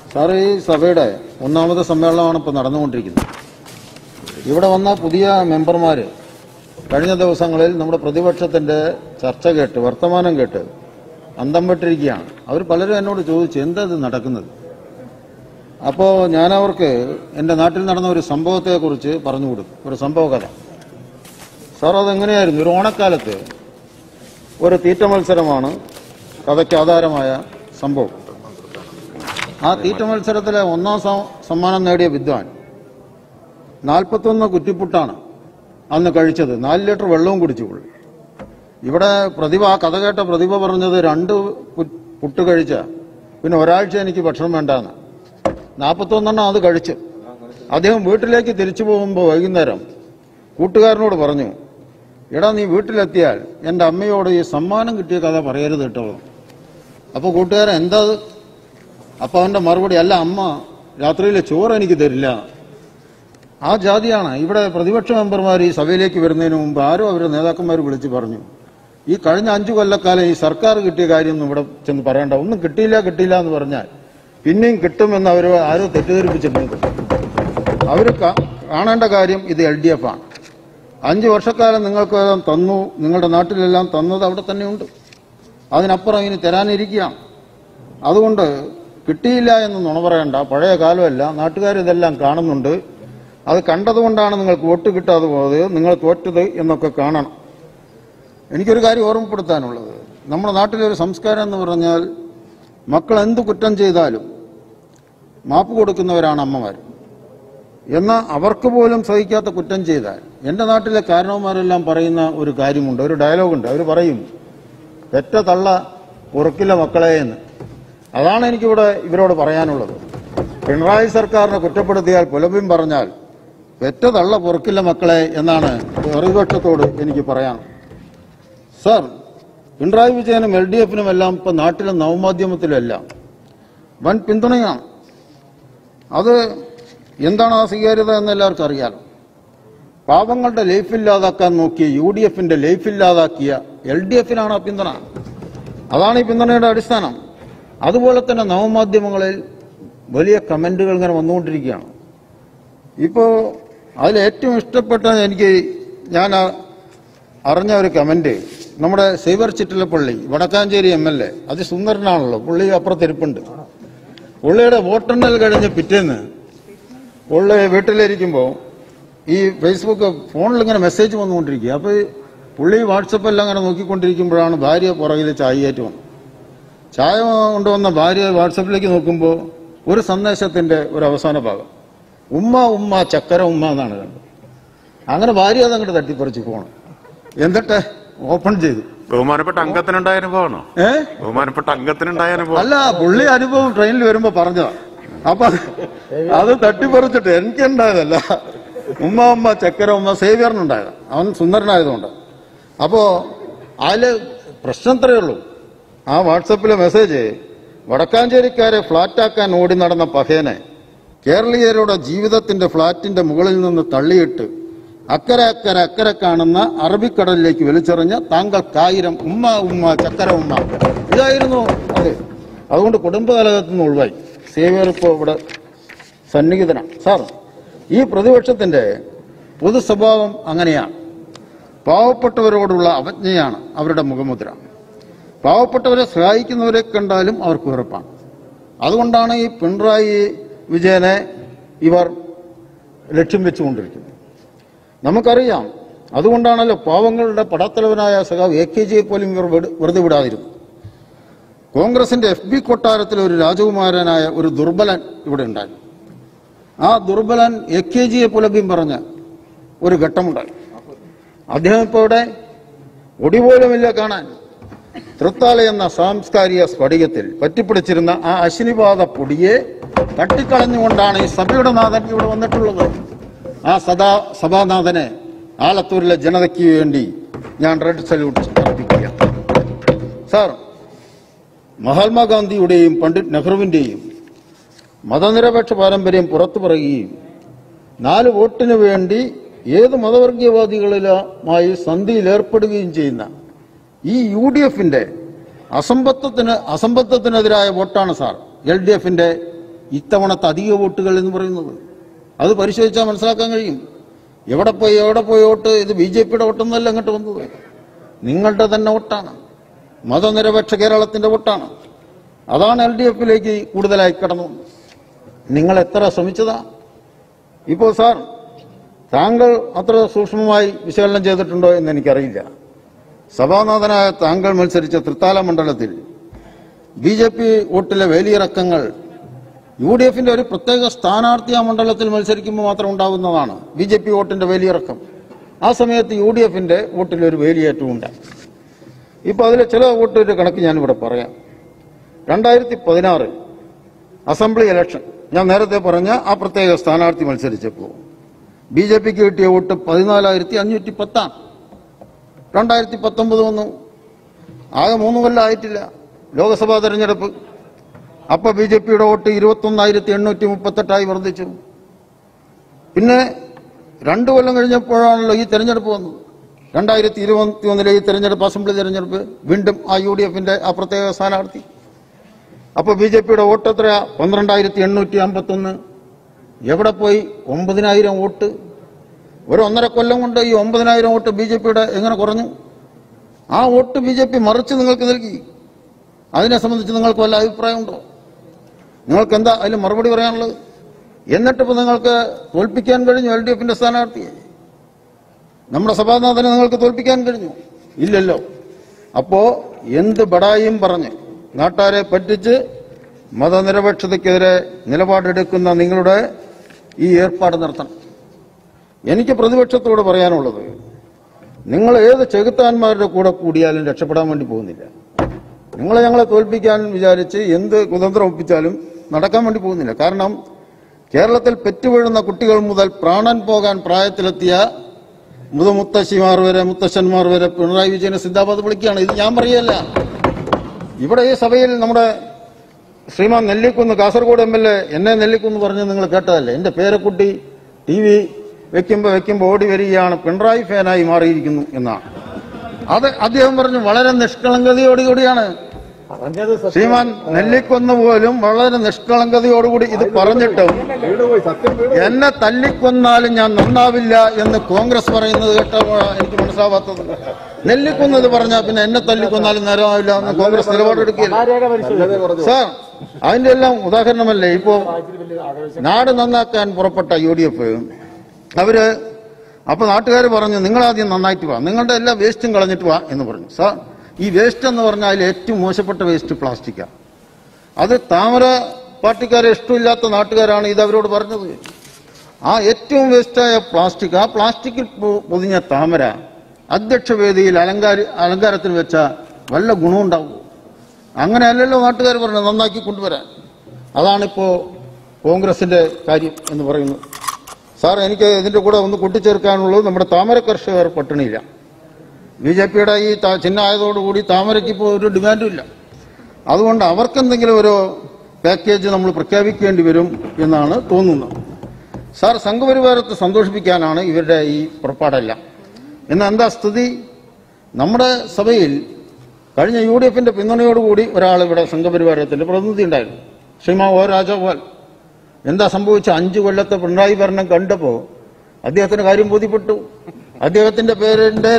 Sir, ഈ സഭയുടെ ഒന്നാമത്തെ സമ്മേളനമാണ് ഇപ്പോൾ നടന്നുകൊണ്ടിരിക്കുന്നത്. ഇവിടെ വന്ന പുതിയ മെമ്പർമാർ കഴിഞ്ഞ ദിവസങ്ങളിൽ നമ്മുടെ പ്രതിപക്ഷത്തിന്റെ ചർച്ച കേട്ട്, വർത്തമാനം കേട്ട് അന്തം വിട്ടിരിക്കുകയാണ്. അവർ പലരും എന്നോട് ചോദിച്ചു, എന്താ ഇത് നടക്കുന്നത്? അപ്പോൾ ഞാൻ അവർക്ക് എൻ്റെ നാട്ടിൽ നടന്ന ഒരു സംഭവത്തെക്കുറിച്ച് പറഞ്ഞു കൊടുക്കും, ഒരു സംഭവ കഥ. സാർ, അതെങ്ങനെയായിരുന്നു? ഒരു ഓണക്കാലത്ത് ഒരു തീറ്റ മത്സരമാണ് കഥയ്ക്ക് ആധാരമായ സംഭവം. ആ തീറ്റ മത്സരത്തിലെ ഒന്നാം സമ്മാനം നേടിയ വിദ്വാൻ 41 കുറ്റിപ്പുട്ടാണ് അന്ന് കഴിച്ചത്. 4 ലിറ്റർ വെള്ളവും കുടിച്ചു. ഇവിടെ ആ കഥ കേട്ട പ്രതിഭ പറഞ്ഞത് 2 പുട്ട് കഴിച്ച പിന്നെ ഒരാഴ്ച എനിക്ക് ഭക്ഷണം വേണ്ടാന്ന്. 41 അത് കഴിച്ച് അദ്ദേഹം വീട്ടിലേക്ക് തിരിച്ചു പോകുമ്പോൾ വൈകുന്നേരം കൂട്ടുകാരനോട് പറഞ്ഞു, എടാ, നീ വീട്ടിലെത്തിയാൽ എൻ്റെ അമ്മയോട് ഈ സമ്മാനം കിട്ടിയ കഥ പറയരുത് കേട്ടോ. അപ്പോൾ കൂട്ടുകാരൻ എന്താ? അപ്പൊ അവന്റെ മറുപടി, അല്ല, അമ്മ രാത്രിയിലെ ചോറ് എനിക്ക് തരില്ല. ആ ജാതിയാണ് ഇവിടെ പ്രതിപക്ഷ മെമ്പർമാർ ഈ സഭയിലേക്ക് വരുന്നതിന് മുമ്പ് ആരോ അവരുടെ നേതാക്കന്മാർ വിളിച്ച് പറഞ്ഞു, ഈ കഴിഞ്ഞ 5 കൊല്ലക്കാലം ഈ സർക്കാർ കിട്ടിയ കാര്യമൊന്നും ഇവിടെ ചെന്ന് പറയണ്ട, ഒന്നും കിട്ടിയില്ല എന്ന് പറഞ്ഞാൽ പിന്നെയും കിട്ടുമെന്ന് അവർ ആരോ തെറ്റിദ്ധരിപ്പിച്ചിട്ടുണ്ട്. അവർ കാണേണ്ട കാര്യം ഇത് LDF ആണ്. 5 വർഷക്കാലം നിങ്ങൾക്ക് തന്നു, നിങ്ങളുടെ നാട്ടിലെല്ലാം തന്നത് അവിടെ തന്നെയുണ്ട്. അതിനപ്പുറം ഇനി തരാനിരിക്കുകയാണ്. അതുകൊണ്ട് കിട്ടിയില്ല എന്ന് നുണ പറയണ്ട. പഴയ കാലമല്ല, നാട്ടുകാർ ഇതെല്ലാം കാണുന്നുണ്ട്. അത് കണ്ടതുകൊണ്ടാണ് നിങ്ങൾക്ക് വോട്ട് കിട്ടാതെ പോയത്, നിങ്ങൾ തോറ്റത് എന്നൊക്കെ കാണണം. എനിക്കൊരു കാര്യം ഓർമ്മപ്പെടുത്താനുള്ളത്, നമ്മുടെ നാട്ടിലെ ഒരു സംസ്കാരം എന്ന് പറഞ്ഞാൽ മക്കൾ എന്ത് കുറ്റം ചെയ്താലും മാപ്പ് കൊടുക്കുന്നവരാണ് അമ്മമാർ. എന്നാൽ അവർക്ക് പോലും സഹിക്കാത്ത കുറ്റം ചെയ്താൽ, എൻ്റെ നാട്ടിലെ കാരണവന്മാരെല്ലാം പറയുന്ന ഒരു കാര്യമുണ്ട്, ഒരു ഡയലോഗുണ്ട്. അവർ പറയും, പെറ്റ തള്ള പൊറുക്കില്ല മക്കളെ എന്ന്. അതാണ് എനിക്കിവിടെ ഇവരോട് പറയാനുള്ളത്. പിണറായി സർക്കാരിനെ കുറ്റപ്പെടുത്തിയാൽ, പുലഭ്യം പറഞ്ഞാൽ പെറ്റ തള്ള പൊറുക്കില്ല മക്കളെ എന്നാണ് പ്രതിപക്ഷത്തോട് എനിക്ക് പറയാൻ. സർ, പിണറായി വിജയനും LDFനും എല്ലാം ഇപ്പം നാട്ടിലെ നവമാധ്യമത്തിലും എല്ലാം വൻ പിന്തുണയാണ്. അത് എന്താണ് ആ സ്വീകാര്യത എന്ന് എല്ലാവർക്കും അറിയാലോ. പാവങ്ങളുടെ ലൈഫ് ഇല്ലാതാക്കാൻ നോക്കിയ UDFന്റെ ലൈഫ് ഇല്ലാതാക്കിയ LDFനാണ് ആ പിന്തുണ. അതാണ് ഈ പിന്തുണയുടെ അടിസ്ഥാനം. അതുപോലെ തന്നെ നവമാധ്യമങ്ങളിൽ വലിയ കമന്റുകൾ ഇങ്ങനെ വന്നുകൊണ്ടിരിക്കുകയാണ്. ഇപ്പോൾ അതിലേറ്റവും ഇഷ്ടപ്പെട്ട ഞാൻ അറിഞ്ഞ ഒരു കമന്റ്, നമ്മുടെ സൈബർ ചിറ്റിലപ്പള്ളി വടക്കാഞ്ചേരി MLA, അതിസുന്ദരനാണല്ലോ, പുള്ളി അപ്പുറത്തിരിപ്പുണ്ട്. പുള്ളിയുടെ വോട്ടെണ്ണൽ കഴിഞ്ഞ് പിറ്റേന്ന് പുള്ളി വീട്ടിലിരിക്കുമ്പോൾ ഈ ഫേസ്ബുക്ക് ഫോണിൽ ഇങ്ങനെ മെസ്സേജ് വന്നുകൊണ്ടിരിക്കുക. അപ്പോൾ പുള്ളി വാട്സപ്പെല്ലാം അങ്ങനെ നോക്കിക്കൊണ്ടിരിക്കുമ്പോഴാണ് ഭാര്യ പുറകിൽ ചായയായിട്ട് വന്നത്. ചായ കൊണ്ടുവന്ന ഭാര്യ വാട്സപ്പിലേക്ക് നോക്കുമ്പോൾ ഒരു സന്ദേശത്തിന്റെ ഒരു അവസാന ഭാഗം, ഉമ്മ ഉമ്മ ചക്കര ഉമ്മ എന്നാണ് കണ്ടത്. അങ്ങനെ ഭാര്യ അതങ്ങോട്ട് തട്ടിപ്പറിച്ച് പോകണം. എന്നിട്ട് ഓപ്പൺ ചെയ്തു. ബഹുമാനപ്പെട്ട അംഗത്തിനുണ്ടായ അനുഭവമാണോ? ബഹുമാനപ്പെട്ട അംഗത്തിനുണ്ടായ അനുഭവം അല്ല, പുള്ളി അനുഭവം ട്രെയിനിൽ വരുമ്പോ പറഞ്ഞതാ. അപ്പൊ അത് തട്ടിപ്പറിച്ചിട്ട് എനിക്കുണ്ടായതല്ല, ഉമ്മ ഉമ്മ ചക്കര ഉമ്മ സേവ്യറിനുണ്ടായതാ. അവൻ സുന്ദരനായതുകൊണ്ട്. അപ്പോ അതില് പ്രശ്നം ഇത്രയേ ഉള്ളൂ. ആ വാട്സപ്പിലെ മെസ്സേജ്, വടക്കാഞ്ചേരിക്കാരെ ഫ്ളാറ്റാക്കാൻ ഓടി നടന്ന പഹേനെ കേരളീയരുടെ ജീവിതത്തിന്റെ ഫ്ളാറ്റിന്റെ മുകളിൽ നിന്ന് തള്ളിയിട്ട് അക്കരെ കാണുന്ന അറബിക്കടലിലേക്ക് വലിച്ചെറിഞ്ഞ താങ്കൾക്കായിരം ഉമ്മ ഉമ്മ ചക്കര ഉമ്മ. ഇതായിരുന്നു അത്. അതുകൊണ്ട് കുടുംബകലഹത്തിൽ നിന്ന് ഒഴിവായി. സേവ്യർ ഇപ്പോൾ ഇവിടെ സന്നിഹിതനാണ്. സാർ, ഈ പ്രതിപക്ഷത്തിന്റെ പൊതു സ്വഭാവം അങ്ങനെയാണ്. പാവപ്പെട്ടവരോടുള്ള അവജ്ഞയാണ് അവരുടെ മുഖമുദ്ര. പാവപ്പെട്ടവരെ സഹായിക്കുന്നവരെ കണ്ടാലും അവർക്ക് വെറുപ്പാണ്. അതുകൊണ്ടാണ് ഈ പിണറായി വിജയനെ ഇവർ ലക്ഷ്യം വെച്ചുകൊണ്ടിരിക്കുന്നത്. നമുക്കറിയാം. അതുകൊണ്ടാണല്ലോ പാവങ്ങളുടെ പടത്തലവനായ സഖാവ് AKജിയെ പോലും ഇവർ വെറുതെ വിടാതിരുന്നു. കോൺഗ്രസിന്റെ FB കൊട്ടാരത്തിൽ ഒരു രാജകുമാരനായ ഒരു ദുർബലൻ ഇവിടെ ഉണ്ടായി. ആ ദുർബലൻ AKജിയെ പുലഭ്യം പറഞ്ഞ ഒരു ഘട്ടമുണ്ടായി. അദ്ദേഹം ഇപ്പോൾ ഇവിടെ ഒടിപോലുമില്ല കാണാൻ. തൃത്താല എന്ന സാംസ്കാരിക സ്ഫടികത്തിൽ പറ്റിപ്പിടിച്ചിരുന്ന ആ അശ്നിപാത പൊടിയെ തട്ടിക്കളഞ്ഞുകൊണ്ടാണ് ഈ സഭയുടെ നാഥൻ ഇവിടെ വന്നിട്ടുള്ളത്. ആ സഭാനാഥനെ ആലത്തൂരിലെ ജനതയ്ക്ക് വേണ്ടി ഞാൻ റെഡ് സല്യൂട്ട് അർപ്പിക്കുകയാണ്. സാർ, മഹാത്മാഗാന്ധിയുടെയും പണ്ഡിറ്റ് നെഹ്റുവിന്റെയും മതനിരപേക്ഷ പാരമ്പര്യം പുറത്തു പറയുകയും 4 വോട്ടിന് വേണ്ടി ഏത് മതവർഗീയവാദികളുമായി സന്ധിയിലേർപ്പെടുകയും ചെയ്യുന്ന ഈ UDFന്റെ അസംബദ്ധത്തിനെതിരായ വോട്ടാണ് സാർ LDFന്റെ ഇത്തവണത്തെ അധിക വോട്ടുകൾ എന്ന് പറയുന്നത്. അത് പരിശോധിച്ചാൽ മനസ്സിലാക്കാൻ കഴിയും. എവിടെ പോയി വോട്ട്. ഇത് BJPയുടെ വോട്ടൊന്നുമല്ല അങ്ങോട്ട് വന്നത്, നിങ്ങളുടെ തന്നെ വോട്ടാണ്, മതനിരപേക്ഷ കേരളത്തിന്റെ വോട്ടാണ്. അതാണ് LDFിലേക്ക് കൂടുതലായി കടന്നു. നിങ്ങൾ എത്ര ശ്രമിച്ചതാ. ഇപ്പോൾ സാർ, താങ്കൾ അത്ര സൂക്ഷ്മമായി വിശകലനം ചെയ്തിട്ടുണ്ടോ എന്ന് എനിക്കറിയില്ല. സഭാനാഥനായ താങ്കൾ മത്സരിച്ച തൃത്താല മണ്ഡലത്തിൽ BJP വോട്ടിലെ വേലിയിറക്കങ്ങൾ UDFന്റെ ഒരു പ്രത്യേക സ്ഥാനാർത്ഥി ആ മണ്ഡലത്തിൽ മത്സരിക്കുമ്പോൾ മാത്രം ഉണ്ടാകുന്നതാണ് BJP വോട്ടിന്റെ വേലിയിറക്കം. ആ സമയത്ത് UDFന്റെ വോട്ടിലൊരു വേലിയേറ്റവും ഉണ്ടായി. ഇപ്പൊ അതിലെ ചില വോട്ടിന്റെ കണക്ക് ഞാനിവിടെ പറയാം. 2016 അസംബ്ലി ഇലക്ഷൻ, ഞാൻ നേരത്തെ പറഞ്ഞ ആ പ്രത്യേക സ്ഥാനാർത്ഥി മത്സരിച്ചപ്പോൾ BJPക്ക് കിട്ടിയ വോട്ട് 14,510. 2019 വന്നു, ആകെ 3 കൊല്ലം ആയിട്ടില്ല ലോക്സഭാ തെരഞ്ഞെടുപ്പ്. അപ്പൊ BJPയുടെ വോട്ട് 21,838 വർദ്ധിച്ചു. പിന്നെ 2 കൊല്ലം കഴിഞ്ഞപ്പോഴാണല്ലോ ഈ തെരഞ്ഞെടുപ്പ് വന്നത്. 2021 ഈ തെരഞ്ഞെടുപ്പ്, അസംബ്ലി തെരഞ്ഞെടുപ്പ്, വീണ്ടും ആ UDFന്റെ ആ പ്രത്യേക സ്ഥാനാർത്ഥി. അപ്പൊ BJPയുടെ വോട്ട് എത്രയാ? 12,851. എവിടെ പോയി? 9,000 വോട്ട്. ഒരു 1.5 കൊല്ലം കൊണ്ട് ഈ 9,000 വോട്ട് BJPയുടെ എങ്ങനെ കുറഞ്ഞു? ആ വോട്ട് BJP മറിച്ച് നിങ്ങൾക്ക് നൽകി. അതിനെ സംബന്ധിച്ച് നിങ്ങൾക്ക് വല്ല അഭിപ്രായമുണ്ടോ? നിങ്ങൾക്ക് എന്താ അതിൽ മറുപടി പറയാനുള്ളത്? എന്നിട്ടിപ്പോ നിങ്ങൾക്ക് തോൽപ്പിക്കാൻ കഴിഞ്ഞു LDFന്റെ സ്ഥാനാർത്ഥിയെ. നമ്മുടെ സഭാനാഥനെ നിങ്ങൾക്ക് തോൽപ്പിക്കാൻ കഴിഞ്ഞു? ഇല്ലല്ലോ. അപ്പോ എന്ത് ബടായും പറഞ്ഞ് നാട്ടാരെ പറ്റിച്ച് മതനിരപേക്ഷതയ്ക്കെതിരെ നിലപാടെടുക്കുന്ന നിങ്ങളുടെ ഈ ഏർപ്പാട് നിർത്തണം. എനിക്ക് പ്രതിപക്ഷത്തോട് പറയാനുള്ളത്, നിങ്ങൾ ഏത് ചെകുത്താന്മാരുടെ കൂടെ കൂടിയാലും രക്ഷപ്പെടാൻ വേണ്ടി പോകുന്നില്ല. ഞങ്ങളെ തോൽപ്പിക്കാൻ വിചാരിച്ച് എന്ത് കുതന്ത്രം ഒപ്പിച്ചാലും നടക്കാൻ വേണ്ടി പോകുന്നില്ല. കാരണം കേരളത്തിൽ പെറ്റുവീഴുന്ന കുട്ടികൾ മുതൽ പ്രാണൻ പോകാൻ പ്രായത്തിലെത്തിയ മുത്തശ്ശിമാർ വരെ, മുത്തശ്ശന്മാർ വരെ പിണറായി വിജയനെ സിന്ദാബാദ് വിളിക്കുകയാണ്. ഇത് ഞാൻ പറയല്ല. ഇവിടെ ഈ സഭയിൽ നമ്മുടെ ശ്രീമാൻ നെല്ലിക്കുന്ന്, കാസർഗോഡ് MLA എന്നെ നെല്ലിക്കുന്ന് പറഞ്ഞ് നിങ്ങൾ കേട്ടതല്ലേ? എന്റെ പേരക്കുട്ടി TV വെക്കുമ്പോ ഓടി വരികയാണ്, പിണറായി ഫാനായി മാറിയിരിക്കുന്നു എന്നാണ്. അത് അദ്ദേഹം പറഞ്ഞു വളരെ നിഷ്കളങ്കതയോടുകൂടിയാണ്. ശ്രീമാൻ നെല്ലിക്കൊന്ന് പോലും വളരെ നിഷ്കളങ്കതയോടുകൂടി ഇത് പറഞ്ഞിട്ടും എന്നെ തല്ലിക്കൊന്നാലും ഞാൻ നന്നാവില്ല എന്ന് കോൺഗ്രസ് പറയുന്നത് കേട്ടപ്പോഴാണ് എനിക്ക് മനസ്സിലാവാത്തത്. നെല്ലിക്കൊന്നത് പറഞ്ഞാൽ പിന്നെ എന്നെ തല്ലിക്കൊന്നാലും നേരമാവില്ല എന്ന് കോൺഗ്രസ് നിലപാടെടുക്കില്ല. സാർ, അതിന്റെ എല്ലാം ഉദാഹരണമല്ലേ ഇപ്പോ നാട് നന്നാക്കാൻ പുറപ്പെട്ട UDF അവര് അപ്പൊ നാട്ടുകാർ പറഞ്ഞു നിങ്ങളാദ്യം നന്നായിട്ട് വാ, നിങ്ങളുടെ എല്ലാ വേസ്റ്റും കളഞ്ഞിട്ട് വാ എന്ന് പറഞ്ഞു. സാർ, ഈ വേസ്റ്റ് എന്ന് പറഞ്ഞാൽ അതിൽ ഏറ്റവും മോശപ്പെട്ട വേസ്റ്റ് പ്ലാസ്റ്റിക്കാണ്. അത് താമര പാർട്ടിക്കാരെ ഇഷ്ടമില്ലാത്ത നാട്ടുകാരാണ് ഇത് അവരോട് പറഞ്ഞത്. ആ ഏറ്റവും വേസ്റ്റായ പ്ലാസ്റ്റിക്, ആ പ്ലാസ്റ്റിക്കിൽ പൊതിഞ്ഞ താമര അധ്യക്ഷ വേദിയിൽ അലങ്കാരത്തിന് വെച്ച വല്ല ഗുണമുണ്ടാവും? അങ്ങനെയല്ലല്ലോ നാട്ടുകാർ പറഞ്ഞത് നന്നാക്കി കൊണ്ടുവരാൻ. അതാണിപ്പോ കോൺഗ്രസിന്റെ കാര്യം എന്ന് പറയുന്നത്. സാർ, എനിക്ക് ഇതിന്റെ കൂടെ ഒന്ന് കൂട്ടിച്ചേർക്കാനുള്ളത്, നമ്മുടെ താമര കർഷകർ പട്ടിണിയില്ല. BJPയുടെ ഈ ചിഹ്നം ആയതോടുകൂടി താമരയ്ക്ക് ഇപ്പോൾ ഒരു ഡിമാൻഡും ഇല്ല. അതുകൊണ്ട് അവർക്കെന്തെങ്കിലും ഒരു പാക്കേജ് നമ്മൾ പ്രഖ്യാപിക്കേണ്ടി വരും എന്നാണ് തോന്നുന്നത്. സാർ, സംഘപരിവാരത്തെ സന്തോഷിപ്പിക്കാനാണ് ഇവരുടെ ഈ പുറപ്പാടെല്ലാം. എന്നാൽ എന്താ സ്ഥിതി? നമ്മുടെ സഭയിൽ കഴിഞ്ഞ UDFന്റെ പിന്തുണയോടുകൂടി ഒരാൾ ഇവിടെ സംഘപരിവാരത്തിന്റെ പ്രതിനിധി ഉണ്ടായിരുന്നു, ശ്രീമാൻ O. രാജഗോപാൽ. എന്താ സംഭവിച്ച? 5 കൊല്ലത്തെ പിണറായി ഭരണം കണ്ടപ്പോ അദ്ദേഹത്തിന് കാര്യം ബോധ്യപ്പെട്ടു. അദ്ദേഹത്തിന്റെ പേരിന്റെ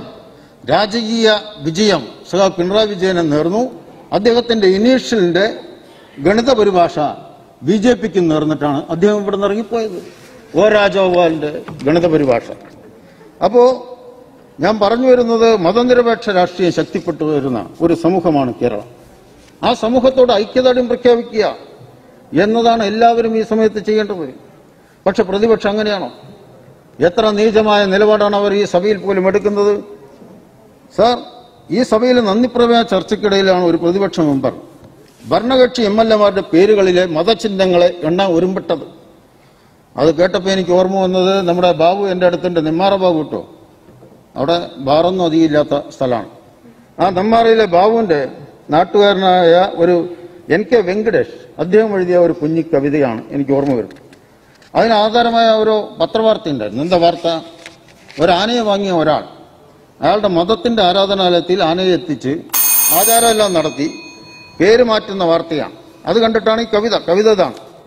രാജകീയ വിജയം പിണറായി വിജയനെ നേർന്നു. അദ്ദേഹത്തിന്റെ ഇനീഷ്യലിന്റെ ഗണിത പരിഭാഷ BJPക്ക് നേർന്നിട്ടാണ് അദ്ദേഹം ഇവിടെ നിന്ന് ഇറങ്ങിപ്പോയത്. O. രാജഗോപാലിന്റെ ഗണിത പരിഭാഷ. അപ്പോ ഞാൻ പറഞ്ഞു വരുന്നത്, മതനിരപേക്ഷ രാഷ്ട്രീയം ശക്തിപ്പെട്ടു വരുന്ന ഒരു സമൂഹമാണ് കേരളം. ആ സമൂഹത്തോട് ഐക്യദാർഢ്യം പ്രഖ്യാപിക്കുക എന്നതാണ് എല്ലാവരും ഈ സമയത്ത് ചെയ്യേണ്ടത്. പക്ഷെ പ്രതിപക്ഷം അങ്ങനെയാണോ? എത്ര നീചമായ നിലപാടാണ് അവർ ഈ സഭയിൽ പോലും എടുക്കുന്നത്. സാർ, ഈ സഭയിലെ നന്ദിപ്രമേയ ചർച്ചയ്ക്കിടയിലാണ് ഒരു പ്രതിപക്ഷ മെമ്പർ ഭരണകക്ഷി MLAമാരുടെ പേരുകളിലെ മതചിഹ്നങ്ങളെ എണ്ണാൻ ഒരുമ്പെട്ടത്. അത് കേട്ടപ്പോൾ എനിക്ക് ഓർമ്മ വന്നത്, നമ്മുടെ ബാബു എന്റെ അടുത്തുണ്ട്, നെമ്മാറ ബാബു കേട്ടോ, അവിടെ ബാറൊന്നും അധികമില്ലാത്ത സ്ഥലമാണ്. ആ നെമ്മാറയിലെ ബാബുവിന്റെ നാട്ടുകാരനായ ഒരു NK വെങ്കടേഷ് അദ്ദേഹം എഴുതിയ ഒരു കുഞ്ഞി കവിതയാണ് എനിക്ക് ഓർമ്മ വരുന്നത്. അതിന് ആധാരമായ ഒരു പത്രവാർത്ത ഉണ്ടായിരുന്നു. എന്താ വാർത്ത? ഒരു ആനയെ വാങ്ങിയ ഒരാൾ അയാളുടെ മതത്തിന്റെ ആരാധനാലയത്തിൽ ആനയെ എത്തിച്ച് ആചാരമെല്ലാം നടത്തി പേര് മാറ്റുന്ന വാർത്തയാണ്. അത് കണ്ടിട്ടാണ് ഈ കവിത ഇതാണ്.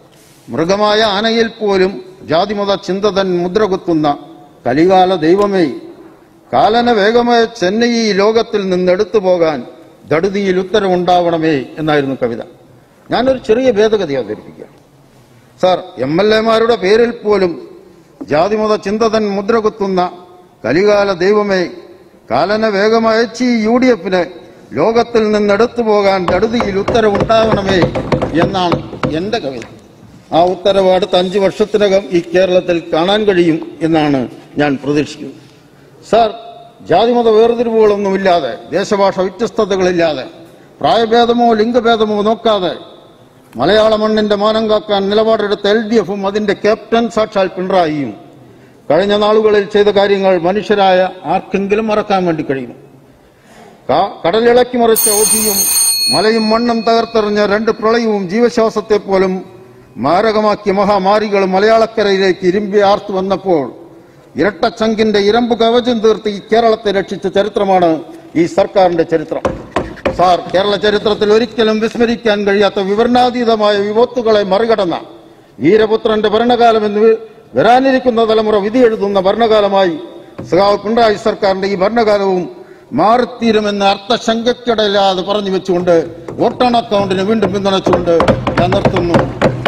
മൃഗമായ ആനയിൽ പോലും ജാതിമത ചിന്തതൻ മുദ്രകുത്തുന്ന കലികാല ദൈവമേ, കാലന വേഗമായ ചെന്നൈ ഈ ലോകത്തിൽ നിന്നെടുത്തു പോകാൻ ധടുതിയിൽ ഉത്തരവുണ്ടാവണമേ എന്നായിരുന്നു കവിത. ഞാനൊരു ചെറിയ ഭേദഗതി അവതരിപ്പിക്കാം. സാർ, MLA-മാരുടെ പേരിൽ പോലും ജാതിമത ചിന്തതൻ മുദ്രകുത്തുന്ന കലികാല ദൈവമേ, കാലന വേഗമായ UDF-ന് ലോകത്തിൽ നിന്നെടുത്തു പോകാൻ ധടുതിയിൽ ഉത്തരവുണ്ടാവണമേ എന്നാണ് എന്റെ കവിത. ആ ഉത്തരവ് അടുത്ത 5 വർഷത്തിനകം ഈ കേരളത്തിൽ കാണാൻ കഴിയും എന്നാണ് ഞാൻ പ്രതീക്ഷിക്കുന്നത്. സാർ, ജാതിമത വേർതിരിവുകളൊന്നുമില്ലാതെ, ദേശഭാഷ വ്യത്യസ്തതകളില്ലാതെ, പ്രായഭേദമോ ലിംഗഭേദമോ നോക്കാതെ മലയാള മണ്ണിന്റെ മാനം കാക്കാൻ നിലപാടെടുത്ത LDF-ഉം അതിന്റെ ക്യാപ്റ്റൻ സാക്ഷാൽ പിണറായിയും കഴിഞ്ഞ നാളുകളിൽ ചെയ്ത കാര്യങ്ങൾ മനുഷ്യരായ ആർക്കെങ്കിലും മറക്കാൻ വേണ്ടി കഴിയും. കടലിളക്കി മറിച്ച ഓധിയും മലയും മണ്ണും തകർത്തെറിഞ്ഞ 2 പ്രളയവും ജീവശ്വാസത്തെ പോലും മാരകമാക്കിയ മഹാമാരികൾ മലയാളക്കരയിലേക്ക് ഇരുമ്പി ആർത്തു വന്നപ്പോൾ ഇരട്ടച്ചങ്കിന്റെ ഇരമ്പ് കവചം തീർത്ത് ഈ കേരളത്തെ രക്ഷിച്ച ചരിത്രമാണ് ഈ സർക്കാരിന്റെ ചരിത്രം. സാർ, കേരള ചരിത്രത്തിൽ ഒരിക്കലും വിസ്മരിക്കാൻ കഴിയാത്ത വിവരണാതീതമായ വിപത്തുകളെ മറികടന്ന വീരപുത്രന്റെ ഭരണകാലം എന്ന് വരാനിരിക്കുന്ന തലമുറ വിധിയെഴുതുന്ന ഭരണകാലമായി സഖാവ് പിണറായി സർക്കാരിന്റെ ഈ ഭരണകാലവും മാറിത്തീരുമെന്ന് അർത്ഥശങ്കയ്ക്കിടയില്ലാതെ പറഞ്ഞു വെച്ചുകൊണ്ട് വോട്ട് ഓൺ അക്കൗണ്ടിന് വീണ്ടും പിന്തുണച്ചുകൊണ്ട് ഞാൻ നിർത്തുന്നു.